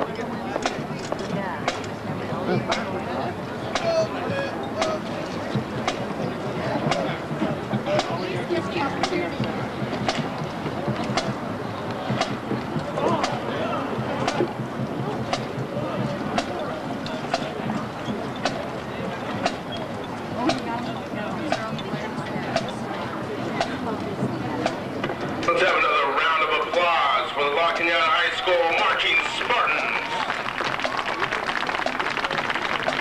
Let's have another round of applause for the Cañada High School marching Spartans.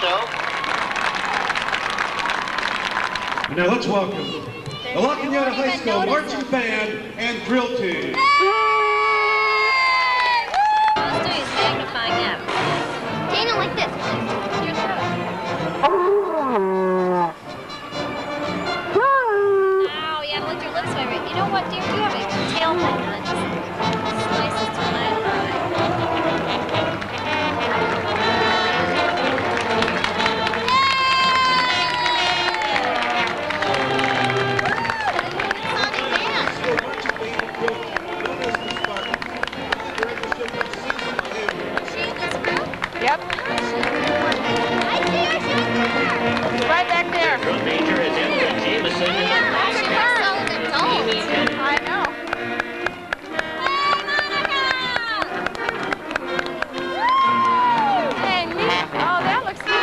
yourself. Now let's welcome the Cañada High School Marching Band and Drill Team. All it's doing is magnifying them. Dana, like this. Your throat. Oh, you gotta lift your lips over it. You know what, dear? You have a tail thing that just slices to my eye. Yep. Right back there. Drum major is Emily Jameson. Yeah, she looks so adult. I know. Hey, me. Oh, that looks good.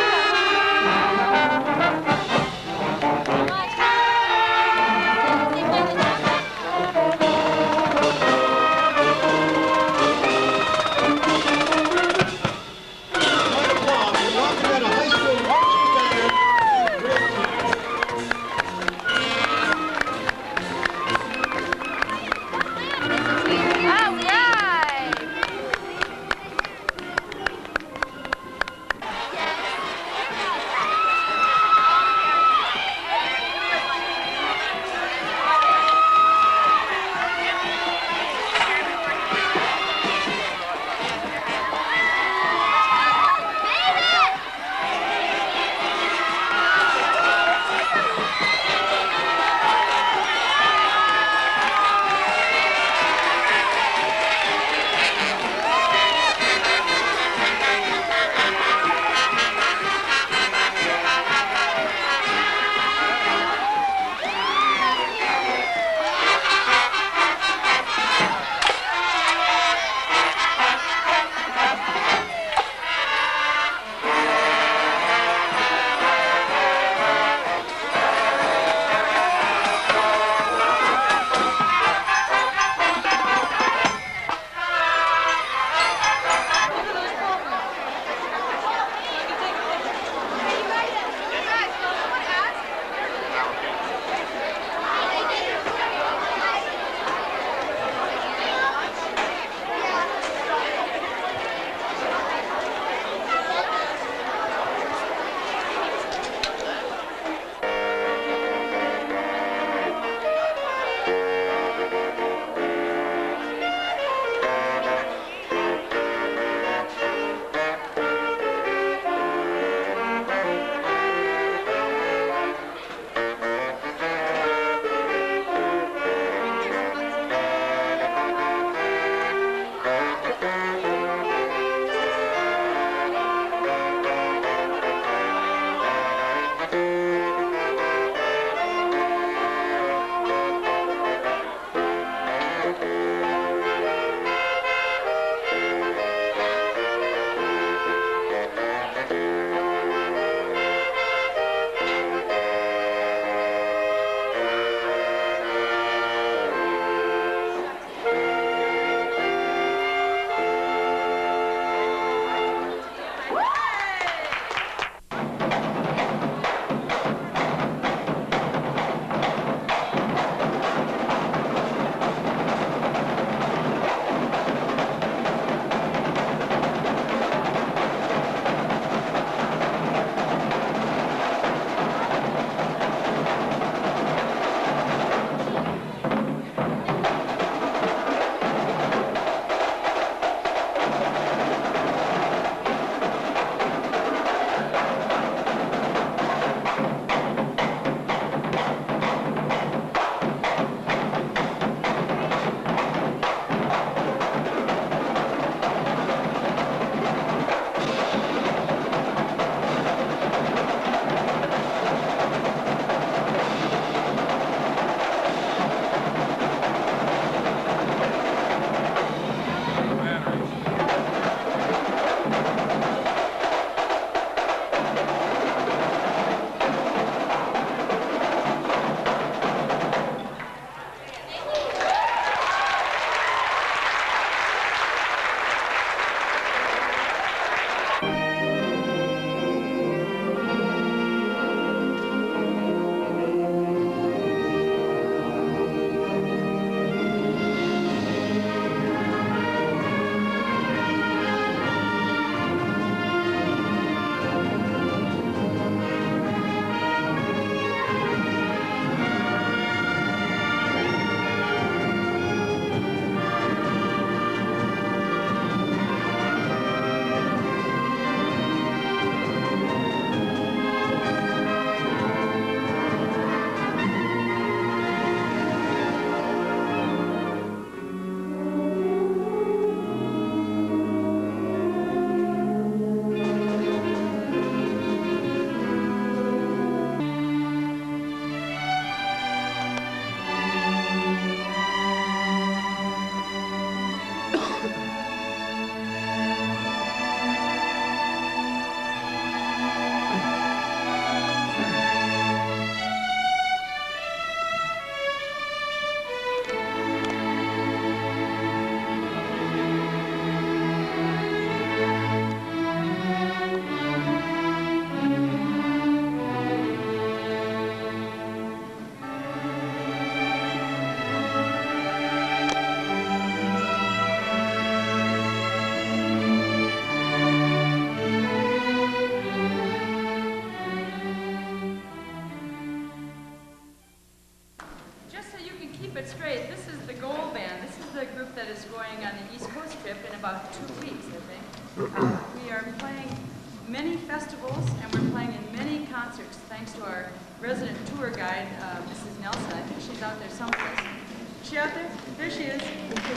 it straight. This is the Gold Band. This is the group that is going on the East Coast trip in about 2 weeks, I think. We are playing many festivals, and we're playing in many concerts, thanks to our resident tour guide, Mrs. Nelson. I think she's out there someplace. Is she out there? There she is.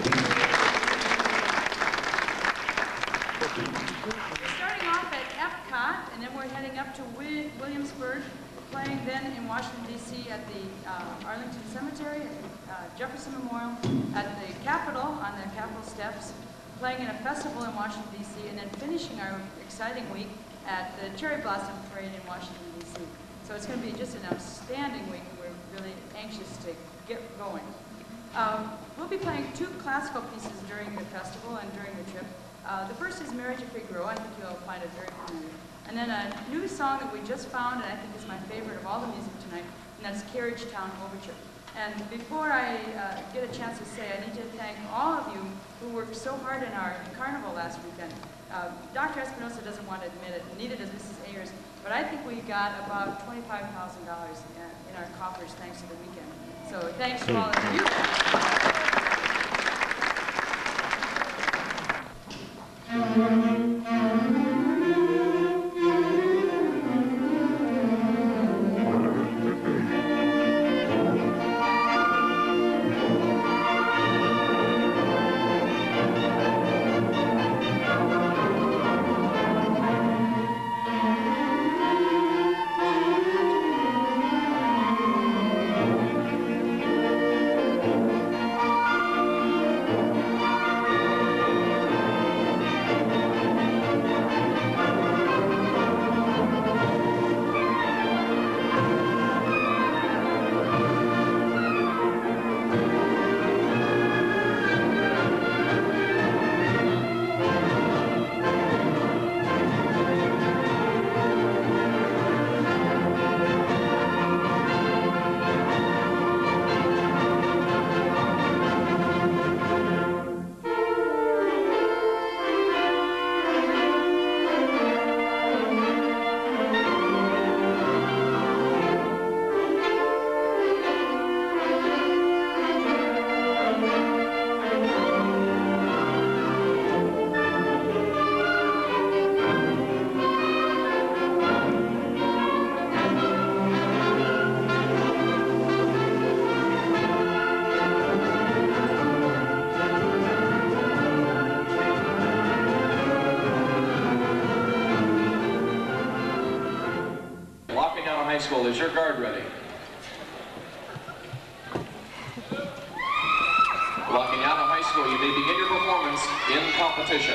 We're starting off at Epcot, and then we're heading up to Williamsburg, playing then in Washington, D.C. at the Arlington Cemetery, at Jefferson Memorial, at the Capitol, on the Capitol steps, playing in a festival in Washington, D.C., and then finishing our exciting week at the Cherry Blossom Parade in Washington, D.C. So it's going to be just an outstanding week, and we're really anxious to get going. We'll be playing 2 classical pieces during the festival and during the trip. The first is Marriage of Figaro. I think you'll find it very familiar. And then a new song that we just found, and I think is my favorite of all the music tonight, and that's Carriage Town Overture. And before I get a chance to say, I need to thank all of you who worked so hard in our Carnival last weekend. Dr. Espinosa doesn't want to admit it, neither does Mrs. Ayers, but I think we got about $25,000 in our coffers thanks to the weekend. So thanks to all of you. High School, is your guard ready? Cañada High School, you may begin your performance in competition.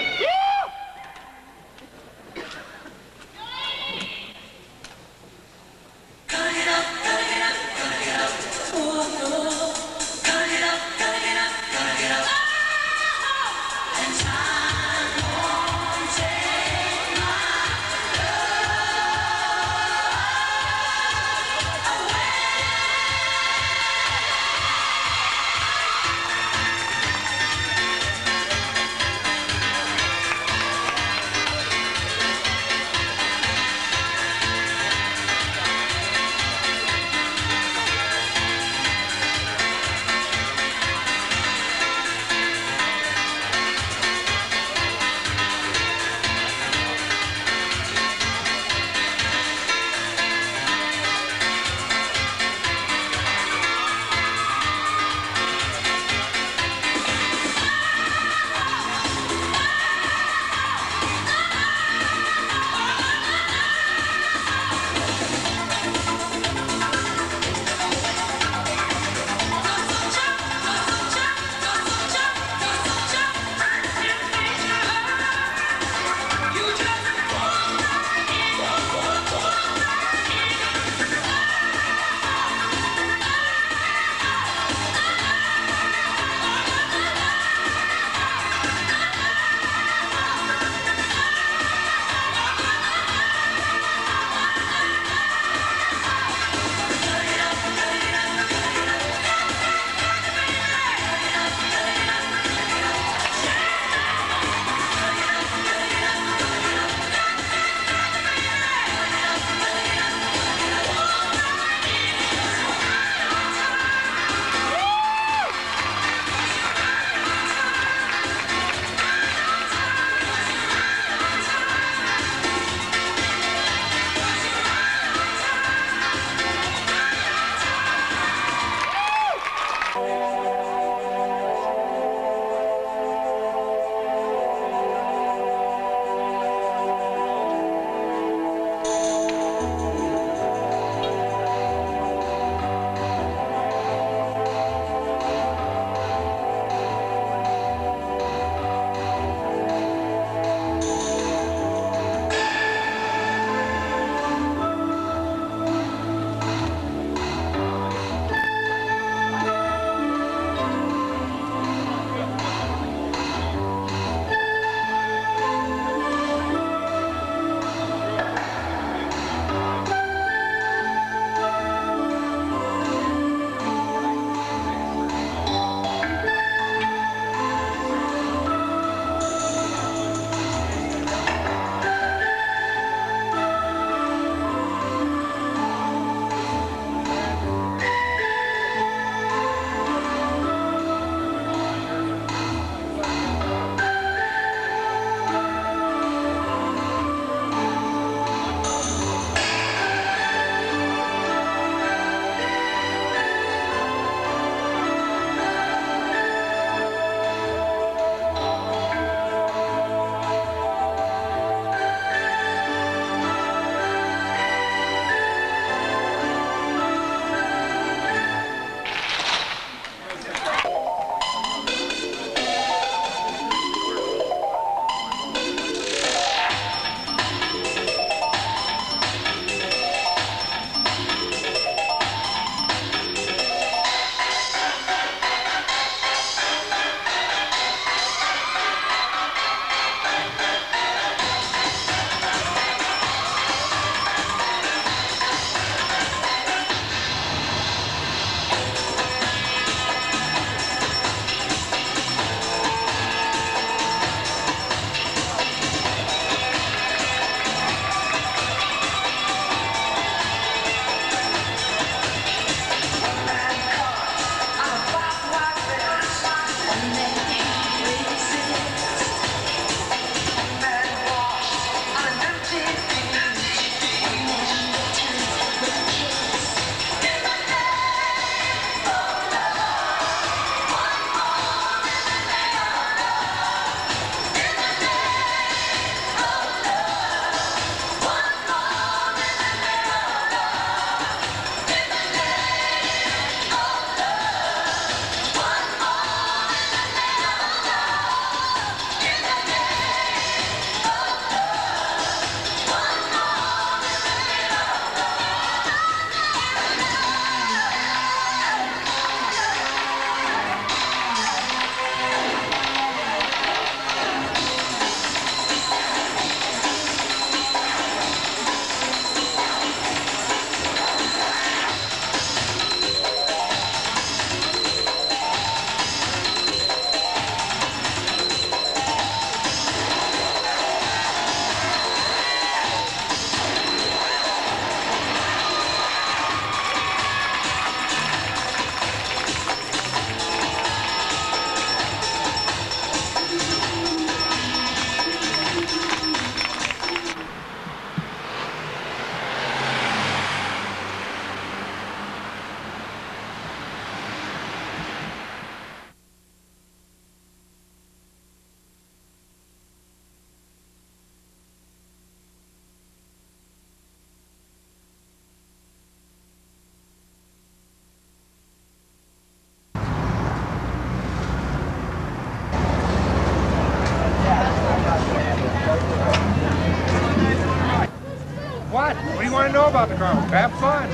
about the carnival. Have fun.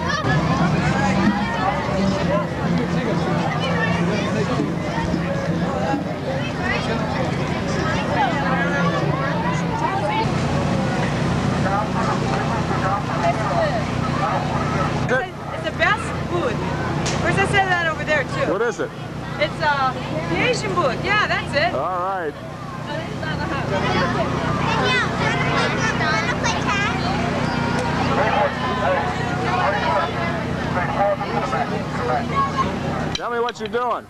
It's the best food. Of course, I said that over there too. What is it? It's the Asian booth. Yeah, that's it. All right. Tell me what you're doing.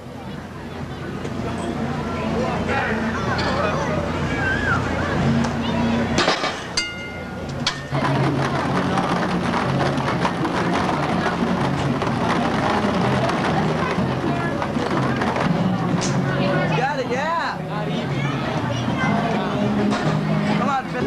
Got it, yeah. Come on, Finn.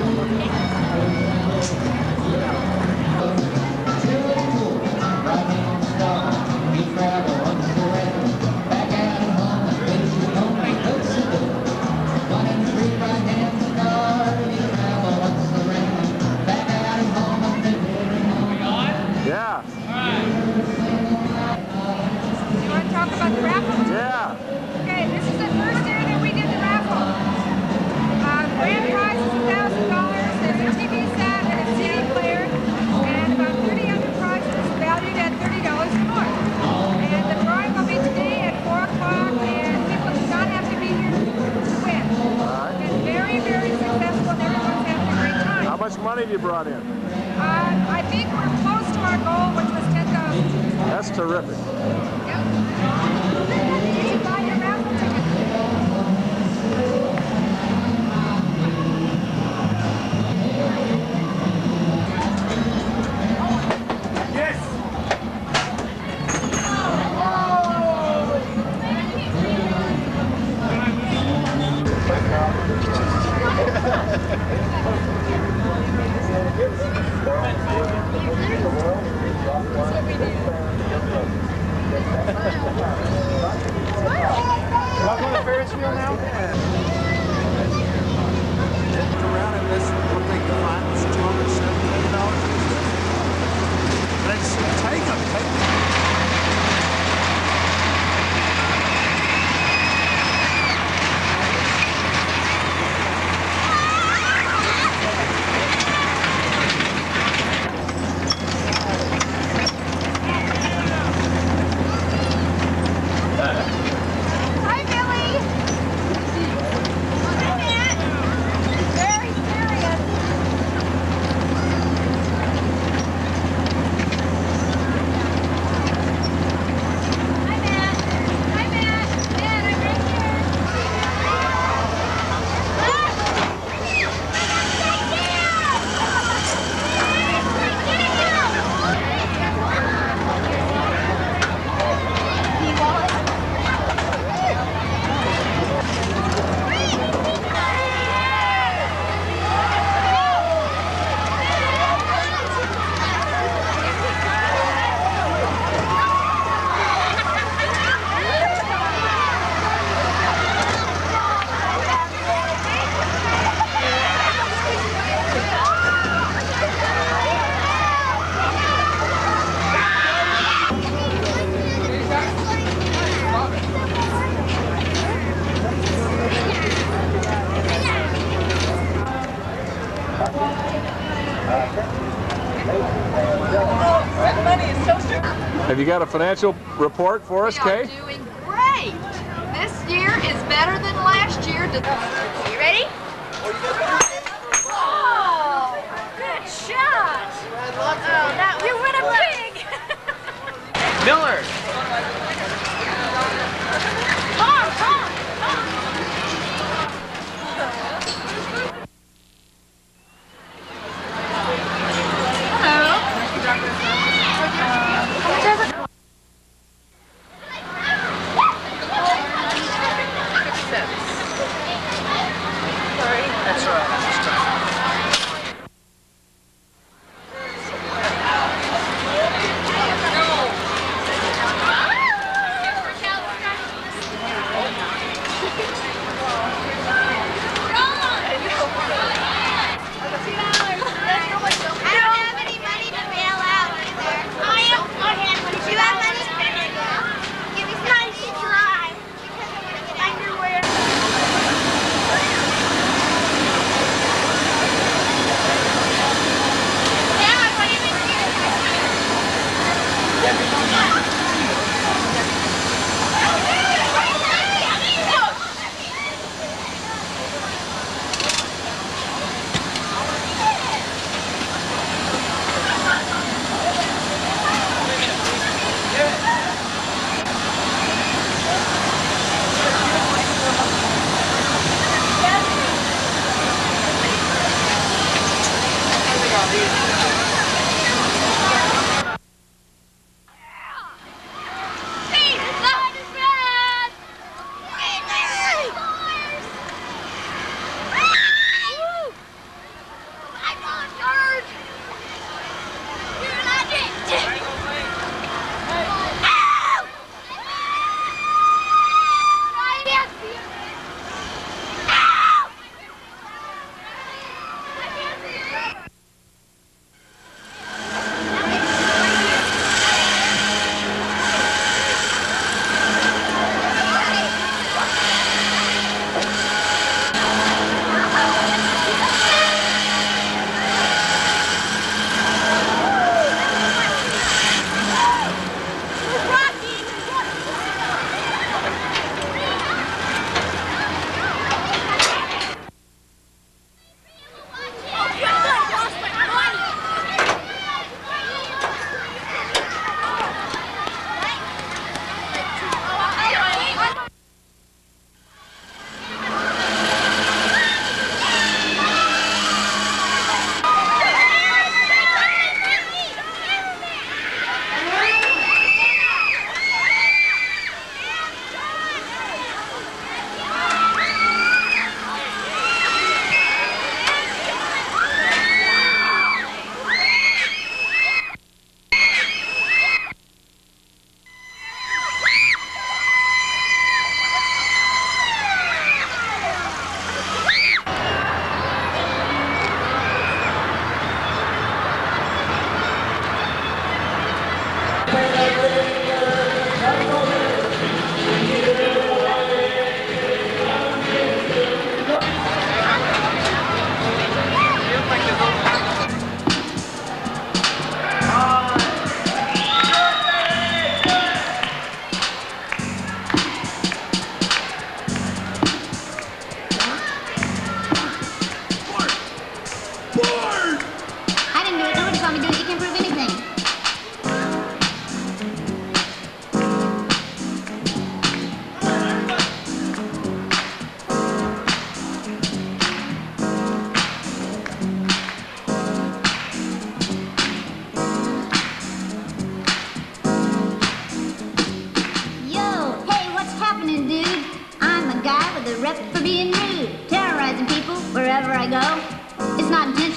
Yeah. You want to talk about the raffle? Yeah. Okay, this is the first year that we did the raffle. Grand prize is $1,000. There's a TV set and a CD player, and about 30 other prizes valued at $30 or more. And the drawing will be today at 4 o'clock, and people do not have to be here to win. It's been very, very successful, and everyone's having a great time. How much money have you brought in? I think we're close to our goal, which was $10,000. That's terrific. Yep. You should buy your raffle ticket. Welcome to Ferris wheel now? Around in this, what they can find was $270 million. They just take them. Hi, Billy. Hi, Matt. Very serious. Hi, Matt. Hi, Matt. Matt, I'm right here. Have you got a financial report for us, Kay? We are doing great. This year is better than last year. You ready? Oh, good shot. Oh, you win a pig. Miller! Tom.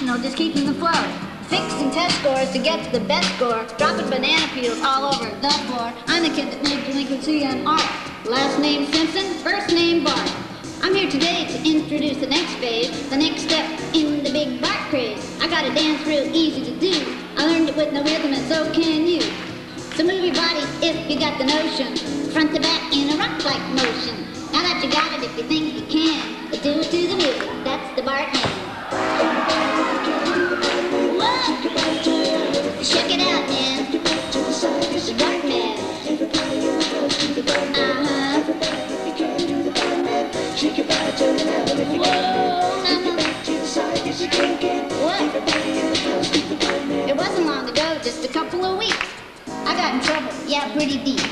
know, just keeping the flow. Fixing test scores to get to the best score. Dropping banana peels all over the floor. I'm the kid that made delinquency an art. Last name Simpson, first name Bart. I'm here today to introduce the next phase, the next step in the big Bart craze. I got a dance real easy to do. I learned it with no rhythm and so can you. So move your body if you got the notion. Front to back in a rock-like motion. Now that you got it, if you think you can, but do it to the music, that's the Bart man. Whoa! Check it out, man. It's the Bart man. Whoa! It wasn't long ago, just a couple of weeks. I got in trouble, yeah, pretty deep.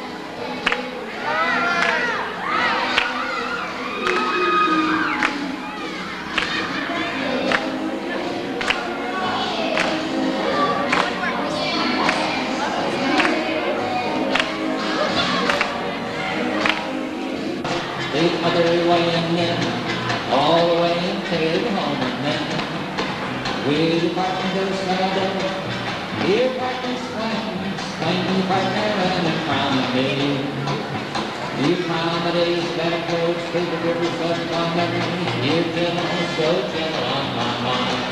Take my dirty way in there, all the way to the home man. With your partner goes down, your partner swing your partner running from me. You comedies better folks, take the river such on memory. You're gentle, so gentle on my mind.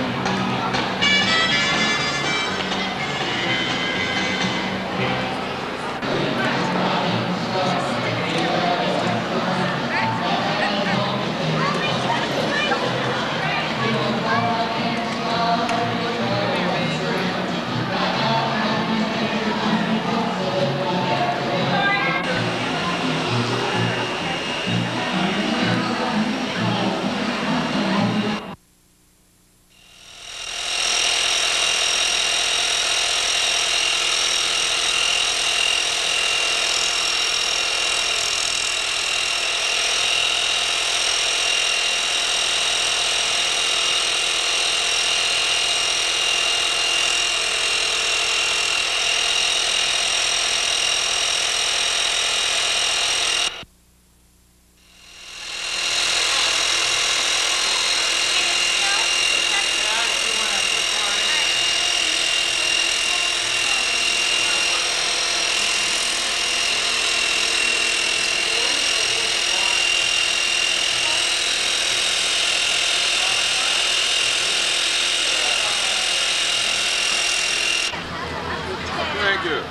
Thank you.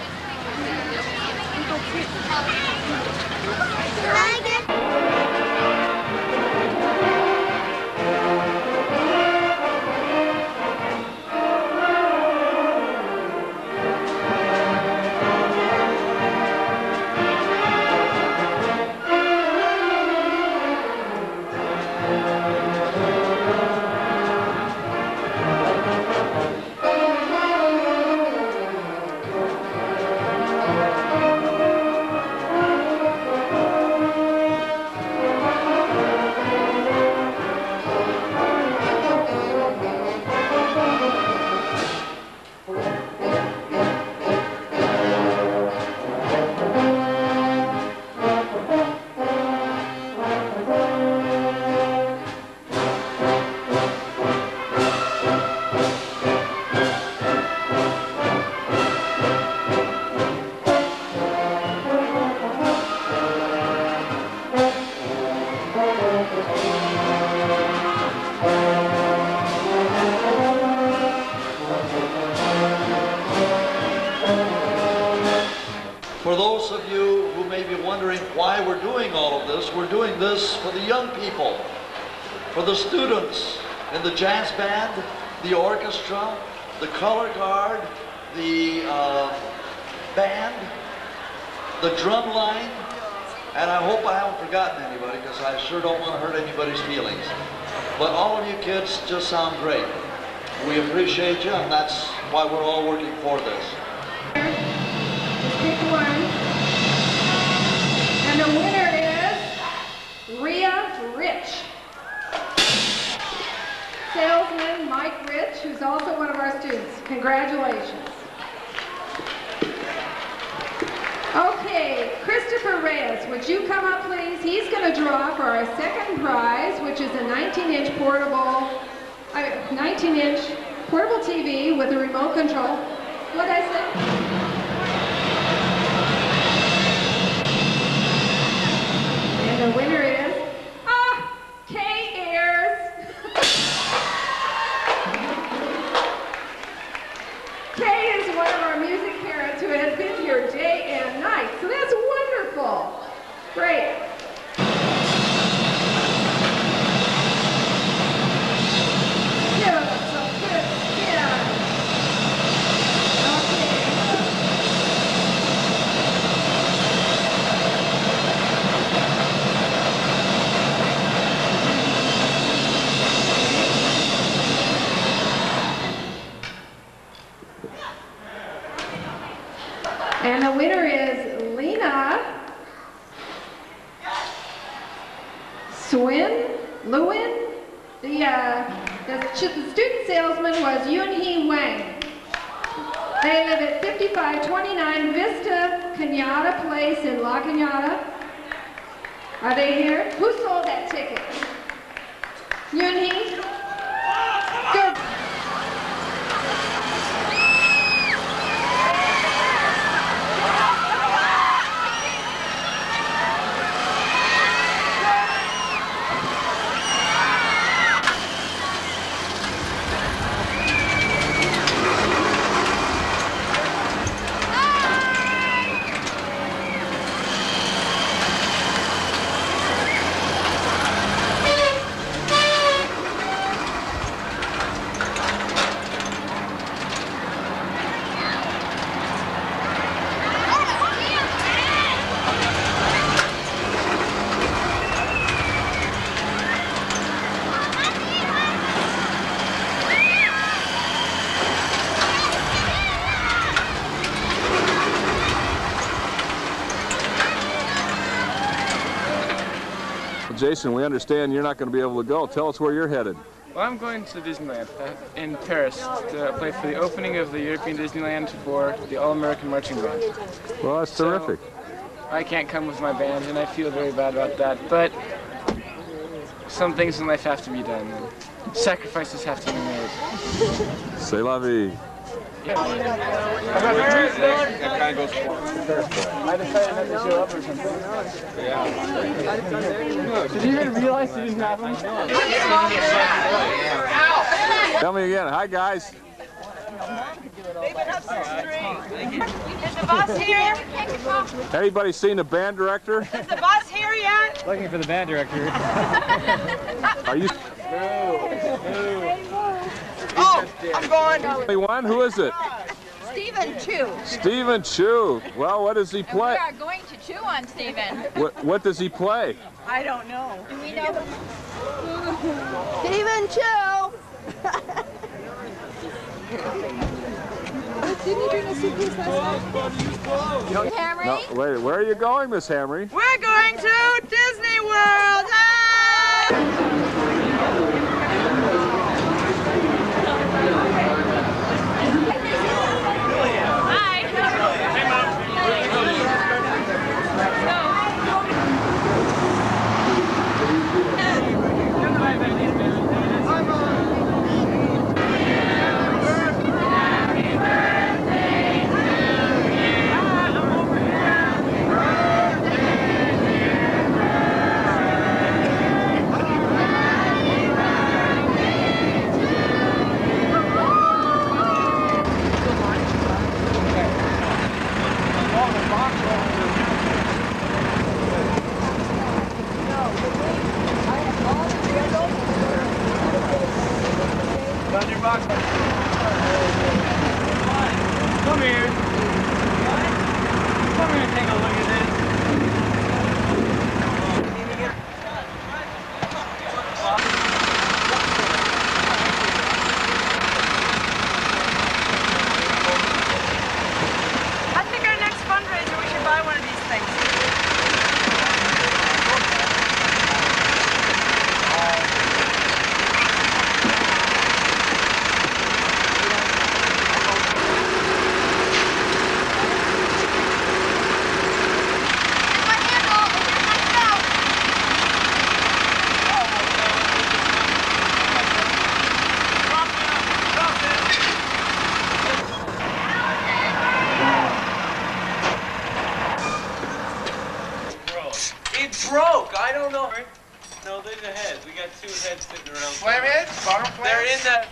For those of you who may be wondering why we're doing all of this, we're doing this for the young people, for the students in the jazz band, the orchestra, the color guard, the band, the drum line, and I hope I haven't forgotten anybody because I sure don't want to hurt anybody's feelings. But all of you kids just sound great. We appreciate you, and that's why we're all working for this. Pick one. And the winner is Rhea Rich. Salesman Mike Rich, who's also one of our students. Congratulations. Okay, Christopher Reyes, would you come up please? He's going to draw for our second prize, which is a 19-inch portable a 19-inch portable TV with a remote control. What'd I say? And the winner is K-Ears. Kay is one of our music parents who has been here day and night, so that's wonderful. Great. Give us some good spin. Okay. And the winner is Lena Lewin. The student salesman was Yunhee Wang. They live at 5529 Vista Cañada Place in La Cañada. Are they here? Who sold that ticket? Yunhee? Good. Jason, we understand you're not going to be able to go. Tell us where you're headed. Well, I'm going to Disneyland in Paris to play for the opening of the European Disneyland for the All-American Marching Band. Well, that's terrific. I can't come with my band, and I feel very bad about that, but some things in life have to be done, and sacrifices have to be made. C'est la vie. That kind of goes forward. I decided not to show up or something. Yeah. Did you even realize you didn't have them? Tell me again. Hi, guys. Is the bus here? Anybody seen the band director? Is the bus here yet? Looking for the band director. Are you? Oh, I'm going. Anyone? Who is it? Stephen Chu. Stephen Chu. Well, what does he play? And we are going to chew on Stephen. What does he play? I don't know. Do we know? Stephen Chu. Didn't you bring a suitcase last night? Hamry? No, wait, where are you going, Miss Hamry? We're going to Disney World. Ah! Come here. Come here and take a look at this. I think our next fundraiser we should buy one of these things. got two heads sitting around. Flame heads? Bottom flames? They're in the...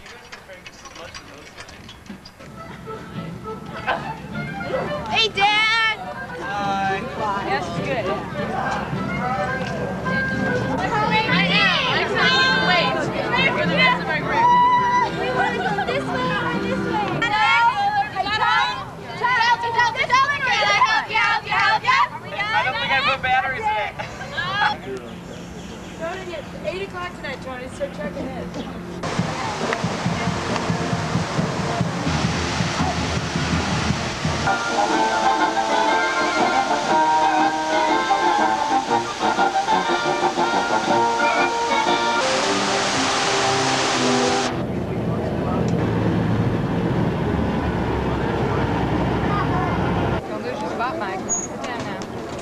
Hey, Dad! Hi. Yes, it's good. For the rest of our group. We want to go this way or this way. Can I help you? I don't think I put batteries in it. Starting at 8 o'clock tonight, Tony, so check ahead. Don't lose your spot, Mike. Sit down now.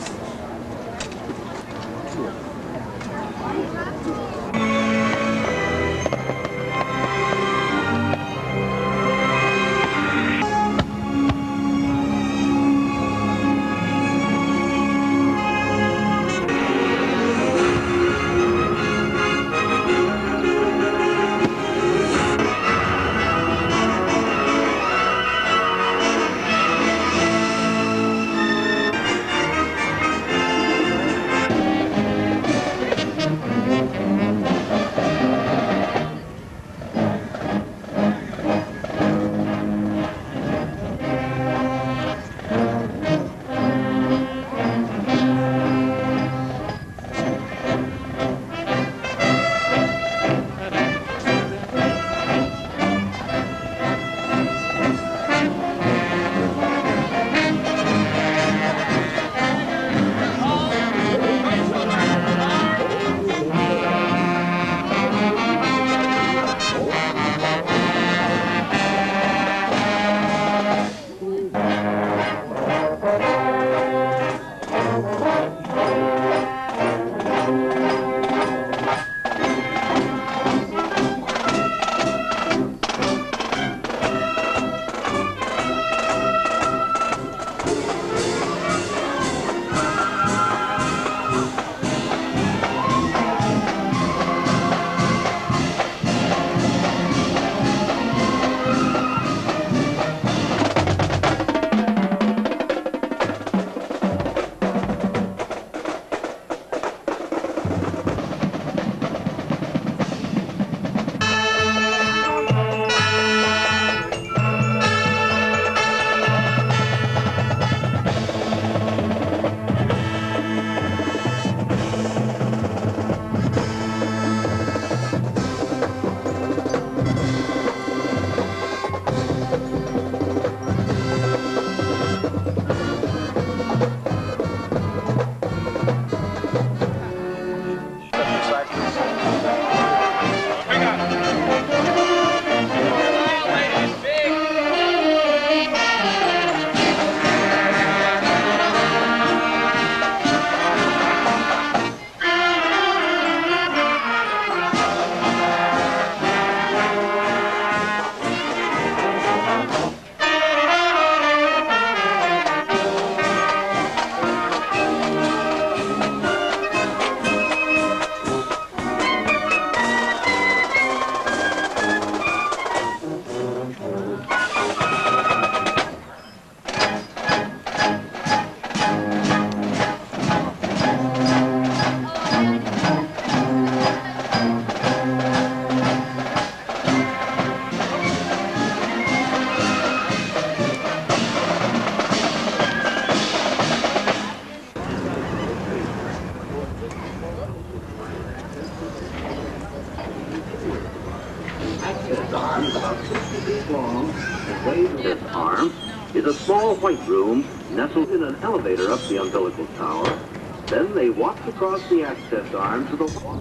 Arm is a small white room nestled in an elevator up the umbilical tower. Then they walked across the access arm to the wall.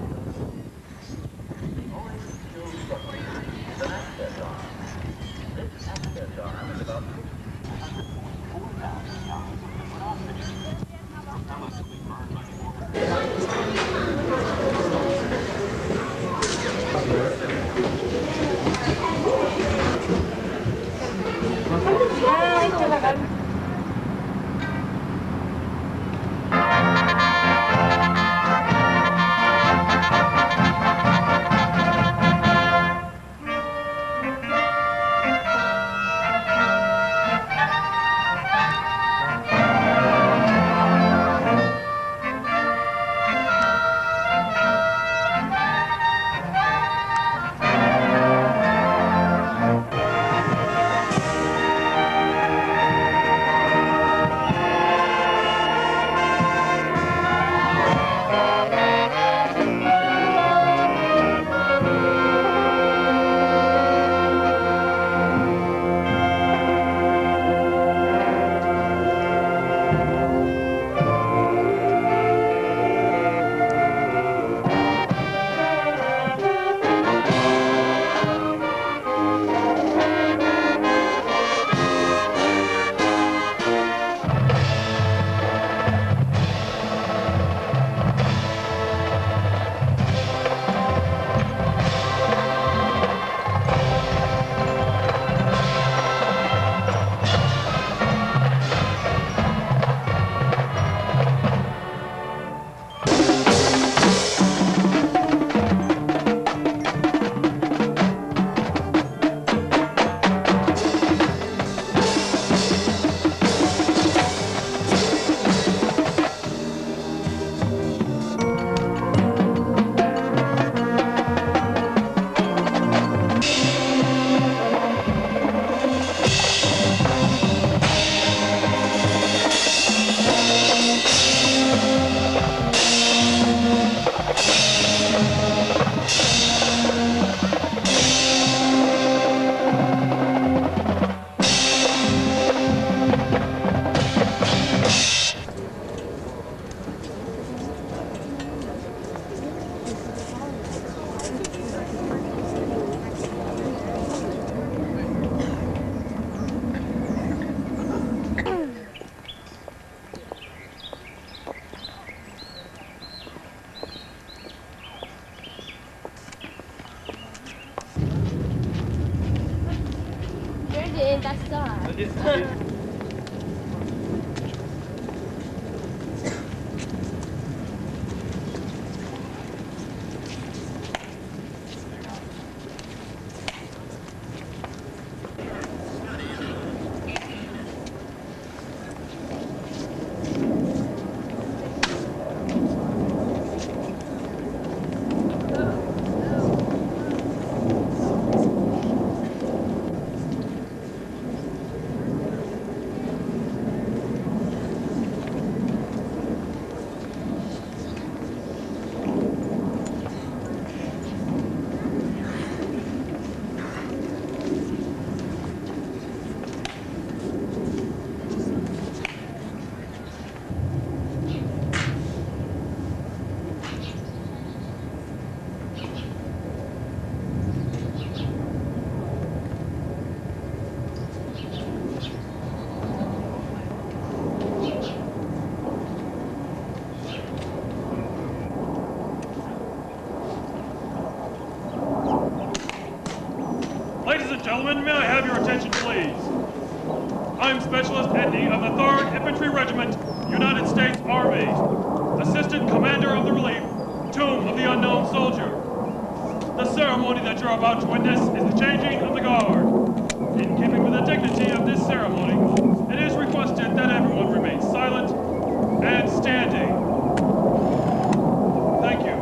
Ladies and gentlemen, may I have your attention, please? I'm Specialist Edney of the 3rd Infantry Regiment, United States Army, Assistant Commander of the Relief, Tomb of the Unknown Soldier. The ceremony that you're about to witness is the changing of the guard. In keeping with the dignity of this ceremony, it is requested that everyone remain silent and standing. Thank you.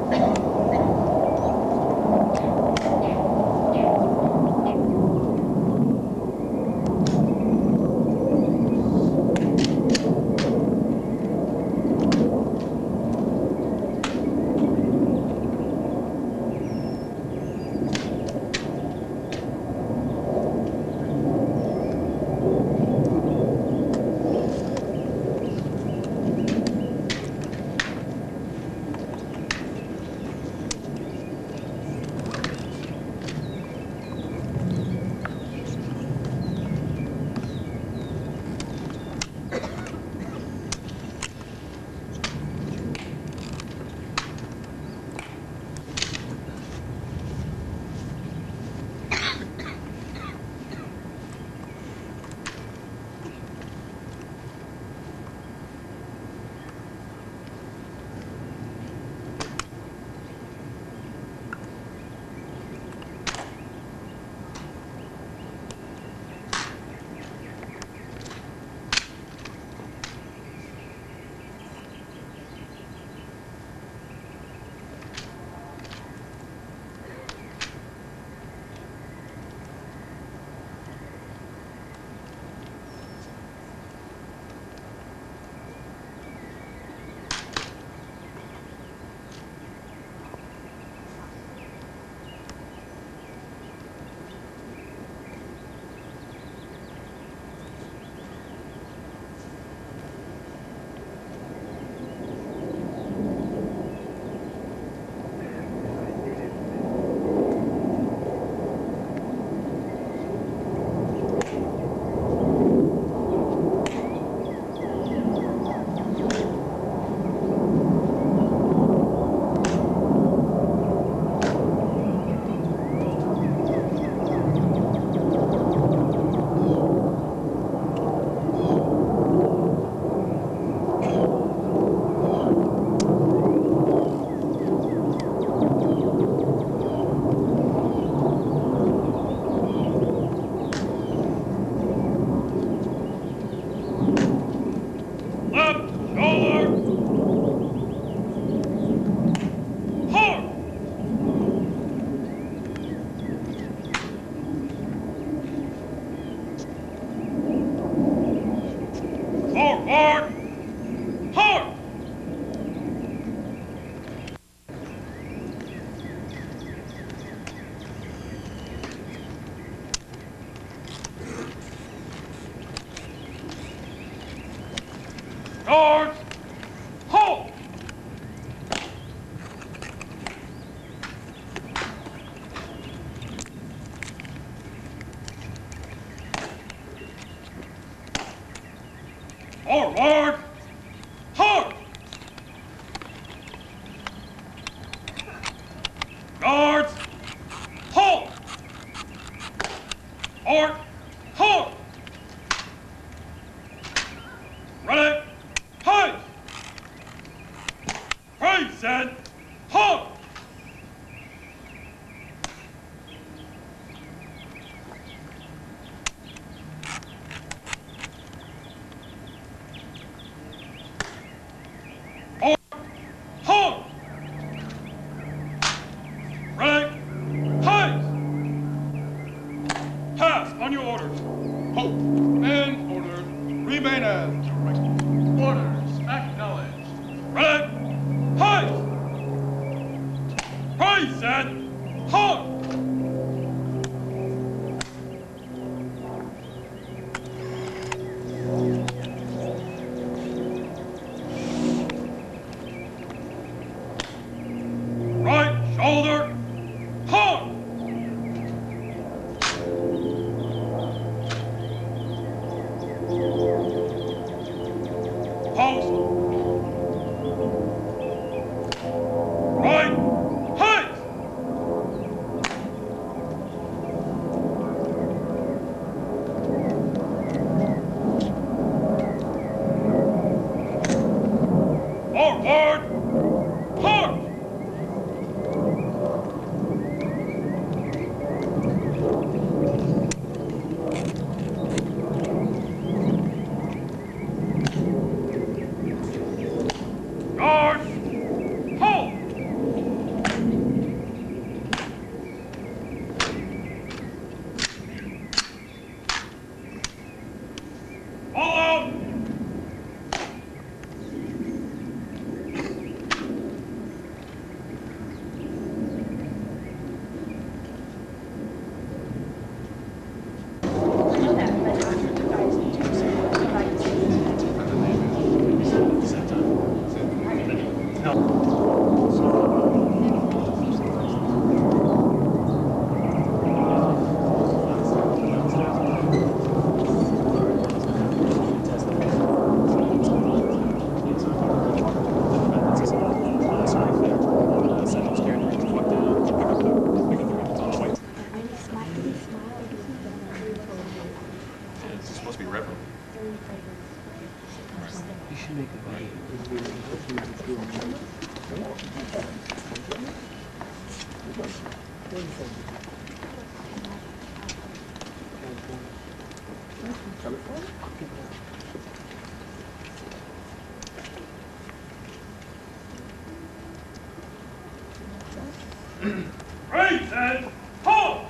Forward! Hard! Guards! Halt! Forward! Halt! Guards! Halt! Forward! Halt! Ready? Hey! Praise and halt! Halt! Ready? Hey! Pass on your orders. Halt. And order. Remain as directed. Orders acknowledged. Ready? Hey! Praise and halt! Right shoulder, halt! Post. Right, height! Forward, halt! Guard! Halt! Follow! It's supposed to be reverent. You should make Praise and halt!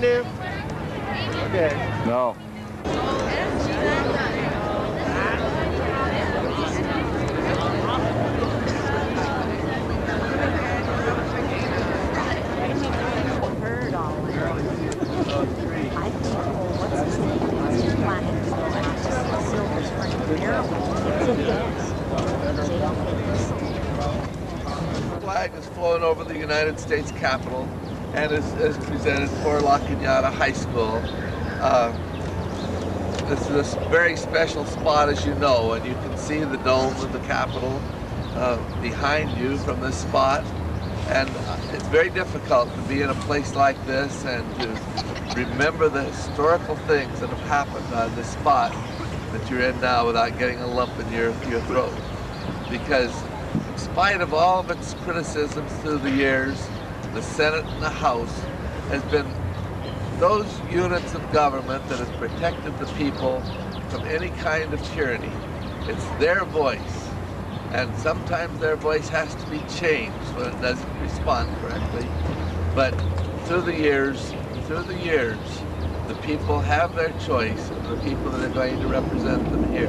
do? Okay. No. The flag is flown over the United States Capitol and is presented for La Cañada High School. This is a very special spot, as you know, and you can see the dome of the Capitol behind you from this spot. And it's very difficult to be in a place like this and to remember the historical things that have happened on this spot that you're in now without getting a lump in your throat. Because in spite of all of its criticisms through the years, the Senate and the House has been those units of government that has protected the people from any kind of tyranny. It's their voice, and sometimes their voice has to be changed when it doesn't respond correctly. But through the years, the people have their choice of the people that are going to represent them here.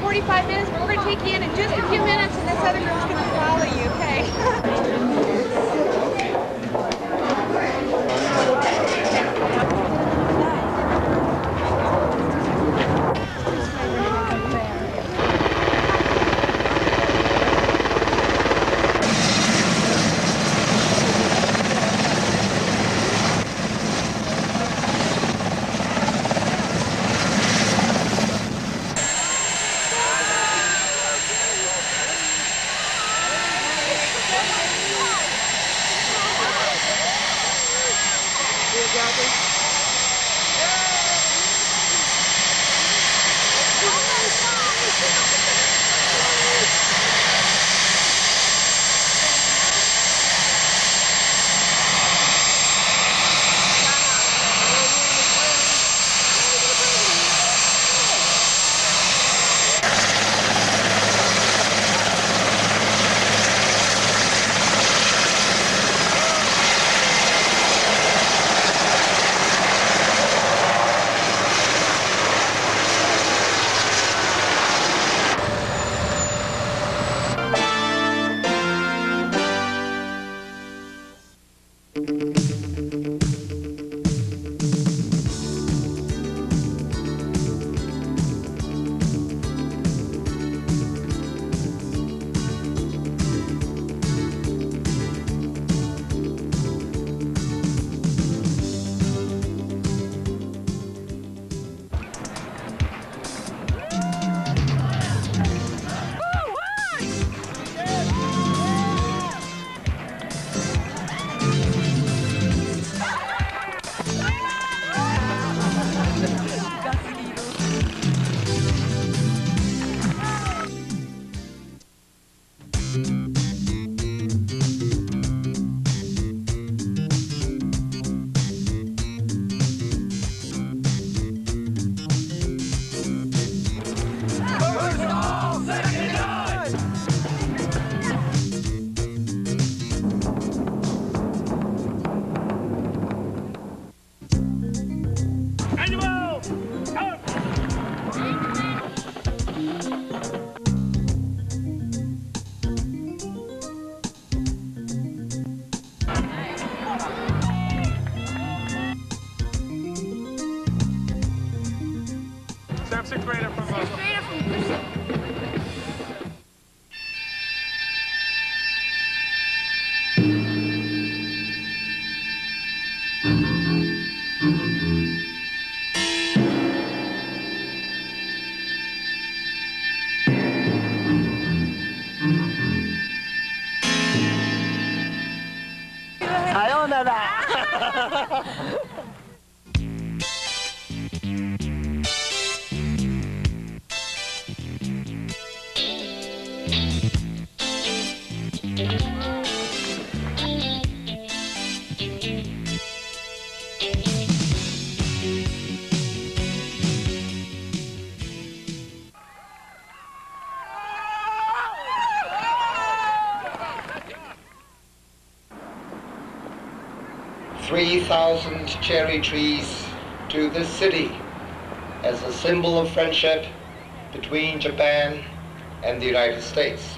45 minutes, but we're going to take you in just a few minutes, and this other group's going to follow you, okay? Sixth grader from "3,000 cherry trees to this city as a symbol of friendship between Japan and the United States."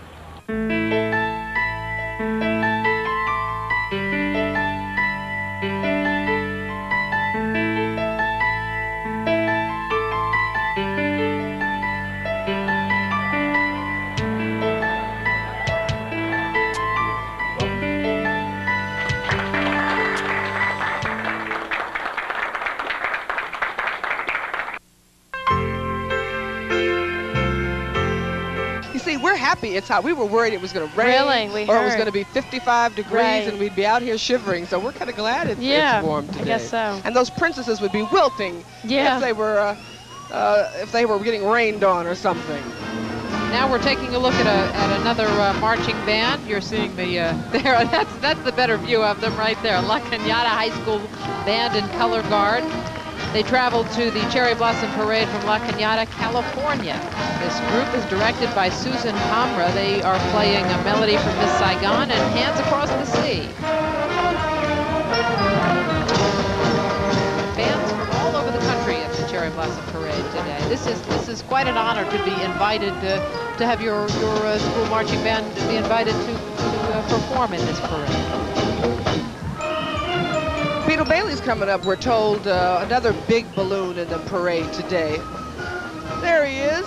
We're happy it's hot. We were worried it was going to rain or it was going to be 55 degrees and we'd be out here shivering. So we're kind of glad it's warm today. I guess so. And those princesses would be wilting if they were getting rained on or something. Now we're taking a look at another marching band. You're seeing the there. That's the better view of them right there. La Cañada High School band in color guard. They traveled to the Cherry Blossom Parade from La Cañada, California. This group is directed by Susan Hamra. They are playing a melody from Miss Saigon and Hands Across the Sea. Bands from all over the country at the Cherry Blossom Parade today. This is quite an honor to be invited to have your school marching band be invited to perform in this parade. Beetle Bailey's coming up, we're told. Another big balloon in the parade today. There he is.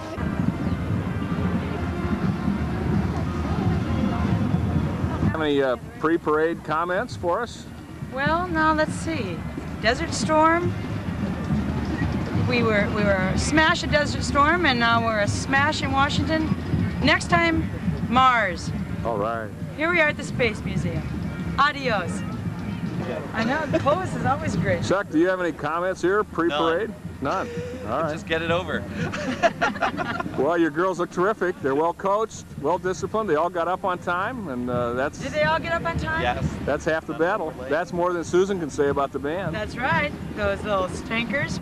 Have any pre-parade comments for us? Well, now let's see. Desert Storm. We were a smash at Desert Storm, and now we're a smash in Washington. Next time, Mars. All right. Here we are at the Space Museum. Adios. I know, the pose is always great. Chuck, do you have any comments here, pre-parade? None. All right. Just get it over. Well, your girls look terrific. They're well coached, well disciplined. They all got up on time, and that's... Did they all get up on time? Yes. That's half the battle. That's more than Susan can say about the band. That's right. Those little stinkers.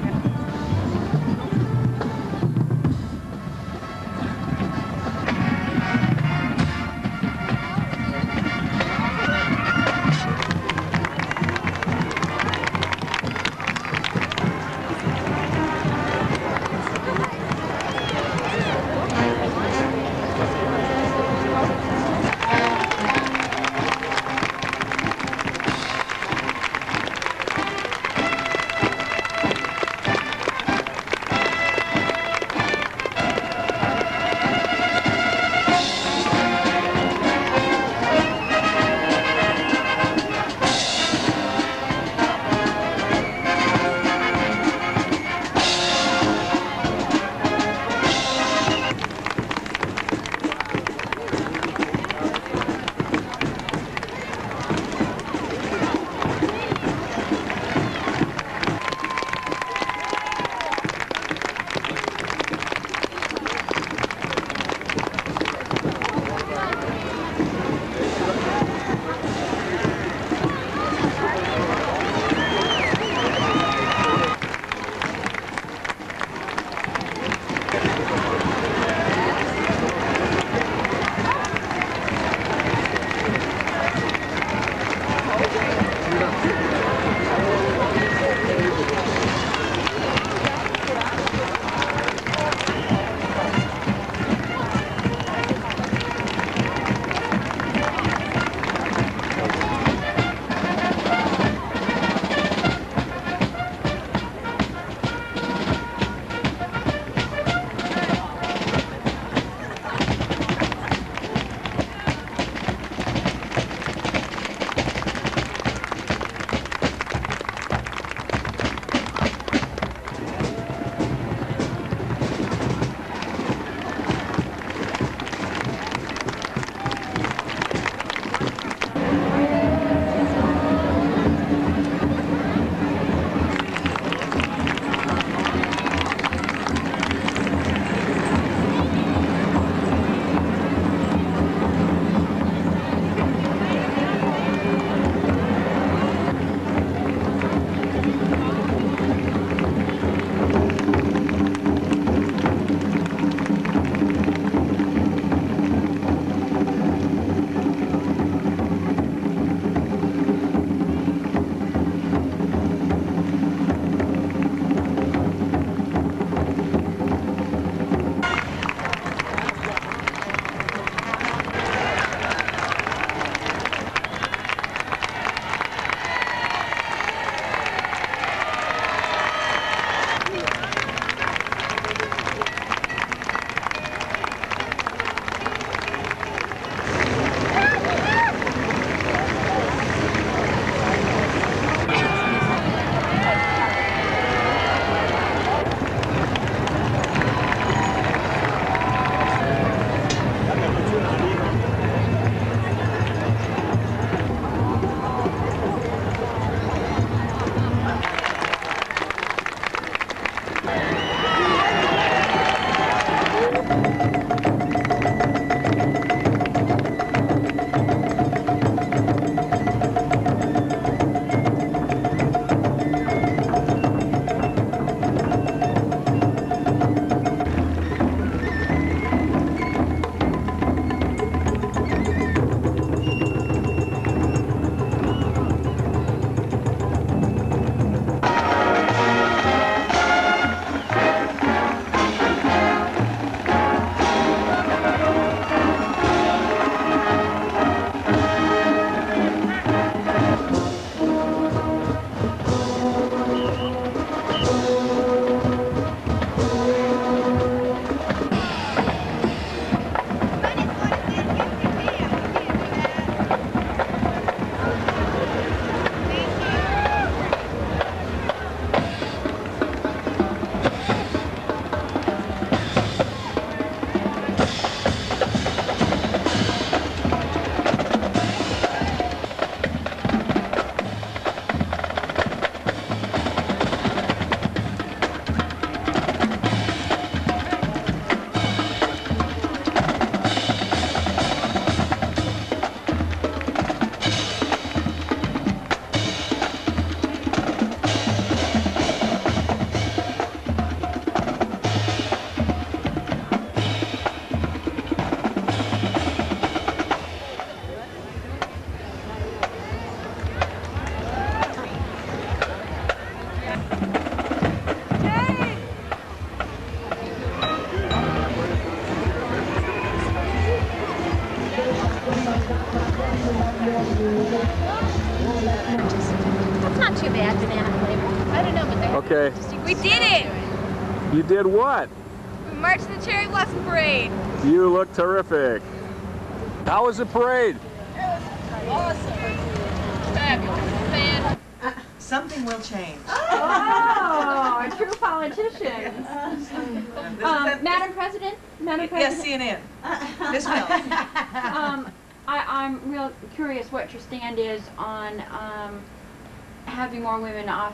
bad banana flavor. I don't know, but they're Okay. We did it! You did what? We marched in the Cherry Blossom Parade. You look terrific. How was the parade? Awesome. Fabulous. Fan. Something will change. Oh, a true politician. Madam President? Madam Yes, President? CNN. This will. I'm real curious what your stand is on having more women off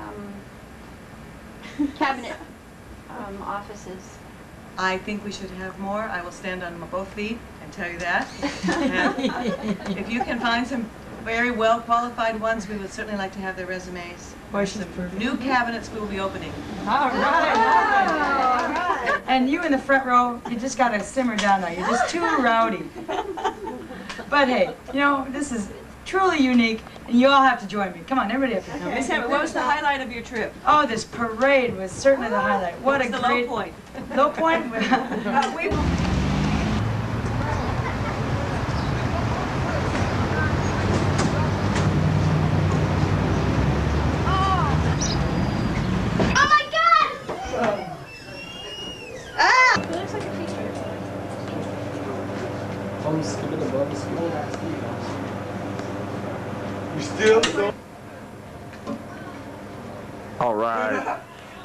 cabinet offices. I think we should have more. I will stand on both feet and tell you that. And if you can find some very well qualified ones, we would certainly like to have their resumes. Some new cabinets we will be opening. All right. And you in the front row, you just got to simmer down now. You're just too rowdy. But hey, you know, this is truly unique, and you all have to join me. Come on, everybody up here. Okay. Miss Hammond, what was the highlight of your trip? Oh, this parade was certainly the highlight. What a the great low point. Low point? We You still? All right.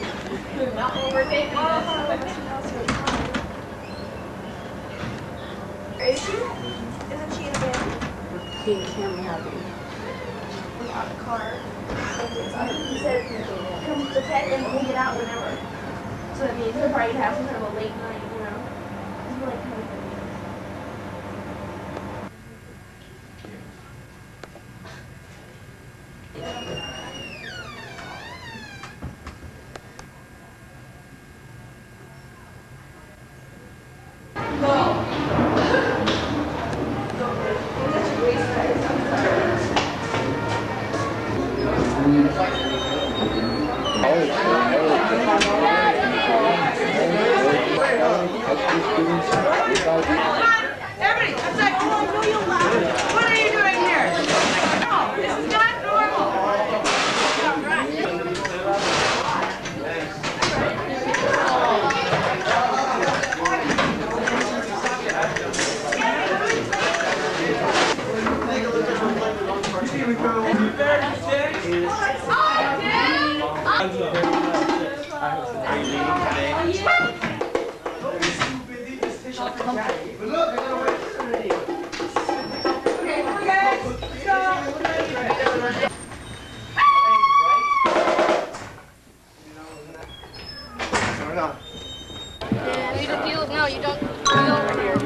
Isn't she in a band? He can't have you. We have a car. He said, come to pet and we'll get out whenever. So that means he'll probably have some kind of a late night, you know. He's like, Everybody, it's like, oh, I know you'll laugh. What are you doing here? No, this is not normal. All No, you don't. Go over here.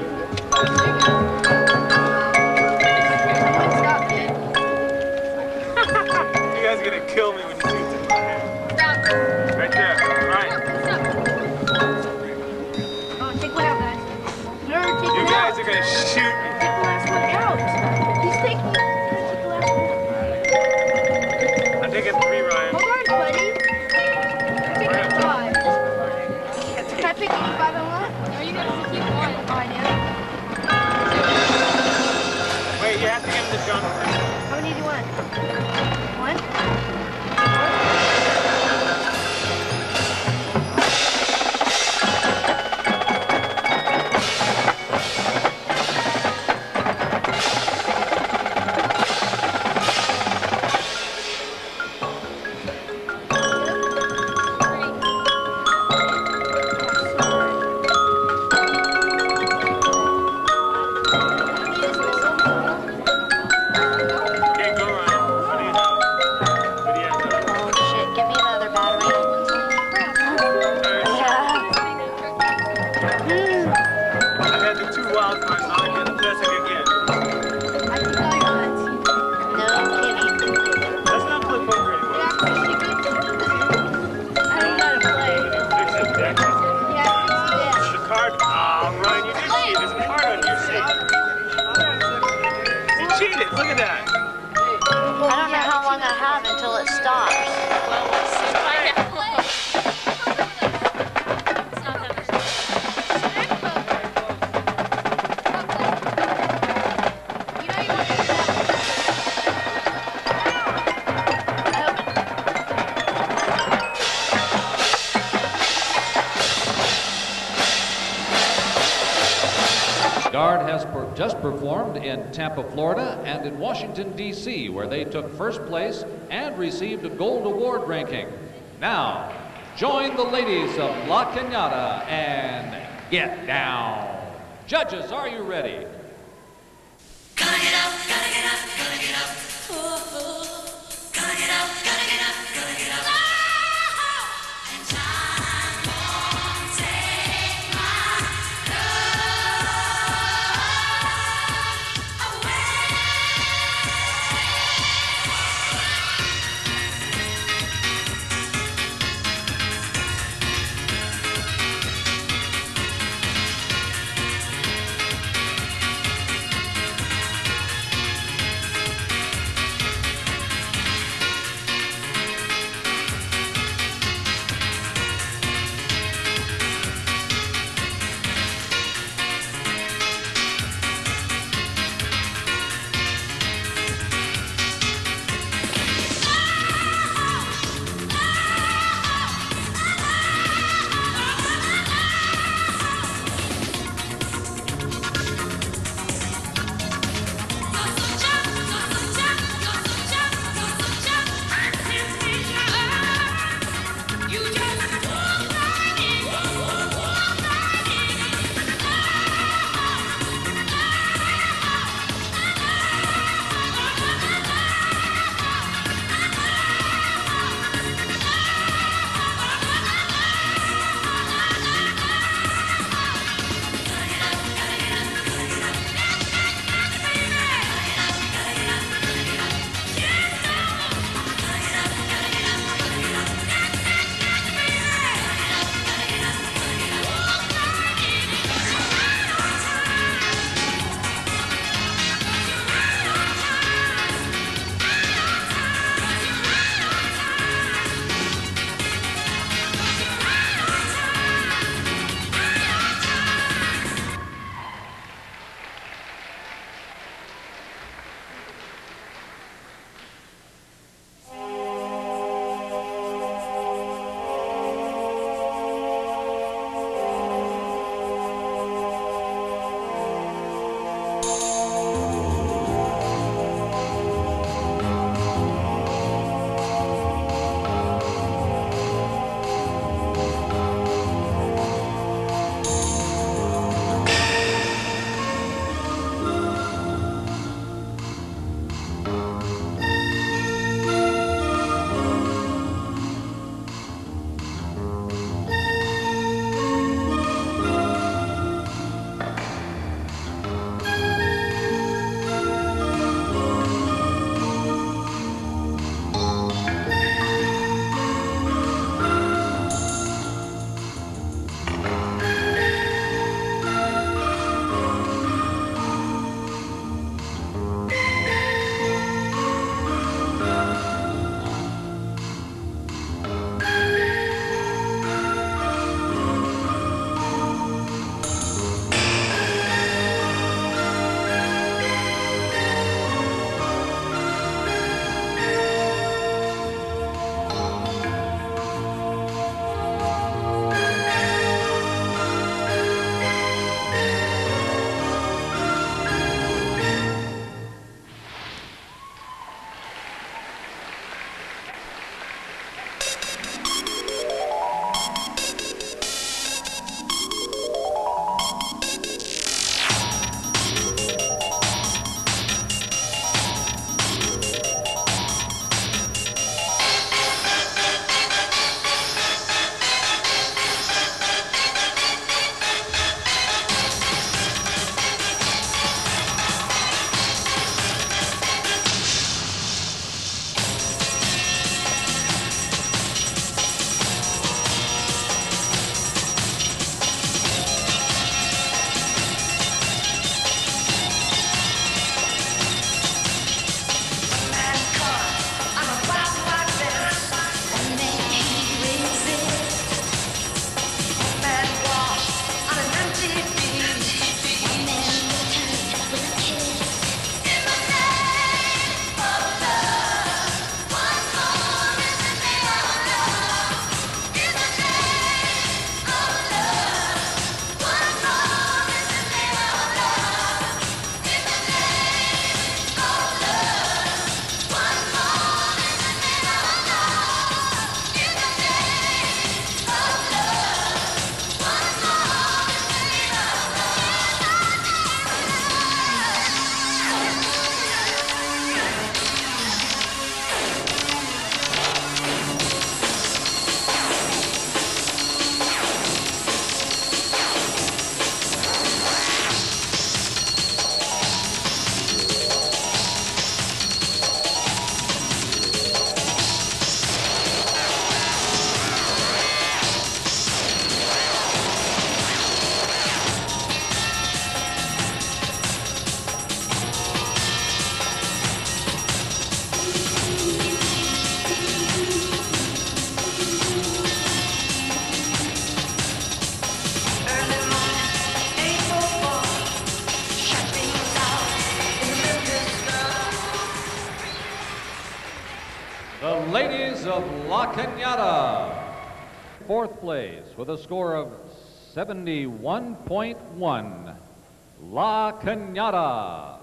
You guys are gonna kill me when you shoot this in my hand. Right there. All right. Oh, take one out, guys. You guys are gonna shoot me. Take the last one out. He's taking. Take the last one. I'm taking 3, Ryan. Hold on, buddy. I'm taking 5. Can I pick 5 and 1? No, you gotta keep 1. Oh, I do. Wait, you have to give him the jump. How many do you want? 1? Guard has just performed in Tampa, Florida, and in Washington, D.C., where they took first place and received a gold award ranking. Now, join the ladies of La Cañada and get down. Judges, are you ready? Gonna get up, gonna get up, gonna get up. Gonna get up, gonna get up, gonna get up. And time won't take my love away. The ladies of La Cañada. Fourth place with a score of 71.1. La Cañada.